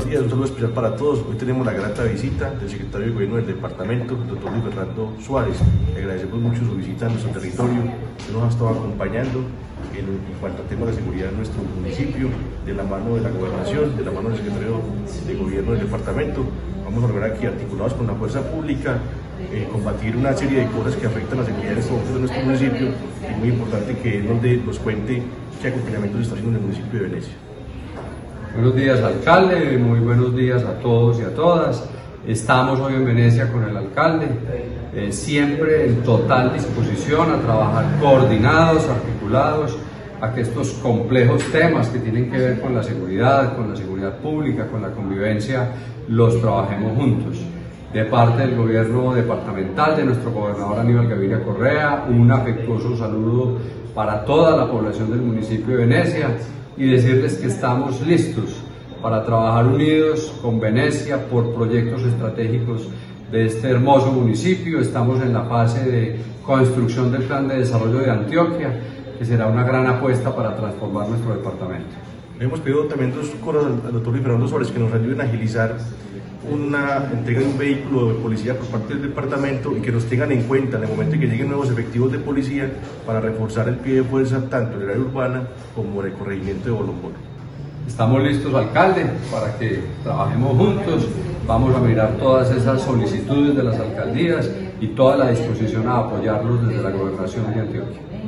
días, un saludo especial para todos. Hoy tenemos la grata visita del secretario de Gobierno del departamento, el doctor Luis Fernando Suárez. Le agradecemos mucho su visita a nuestro territorio, que nos ha estado acompañando en cuanto al tema de la seguridad en nuestro municipio, de la mano de la gobernación, de la mano del secretario de Gobierno del departamento. Vamos a lograr aquí, articulados con la fuerza pública, combatir una serie de cosas que afectan la seguridad de nuestro municipio. Es muy importante que él nos cuente qué acompañamiento se está haciendo en el municipio de Venecia. Buenos días, alcalde, muy buenos días a todos y a todas. Estamos hoy en Venecia con el alcalde, siempre en total disposición a trabajar coordinados, articulados, a que estos complejos temas que tienen que ver con la seguridad pública, con la convivencia, los trabajemos juntos. De parte del gobierno departamental, de nuestro gobernador Aníbal Gaviria Correa, un afectuoso saludo para toda la población del municipio de Venecia y decirles que estamos listos para trabajar unidos con Venecia por proyectos estratégicos de este hermoso municipio. Estamos en la fase de construcción del plan de desarrollo de Antioquia, que será una gran apuesta para transformar nuestro departamento. Le hemos pedido también dos cosas al doctor Luis Fernando Suárez, que nos ayuden a agilizar una entrega de un vehículo de policía por parte del departamento y que nos tengan en cuenta en el momento en que lleguen nuevos efectivos de policía para reforzar el pie de fuerza tanto en el área urbana como en el corregimiento de Bolombolo. Estamos listos, alcalde, para que trabajemos juntos. Vamos a mirar todas esas solicitudes de las alcaldías y toda la disposición a apoyarlos desde la Gobernación de Antioquia.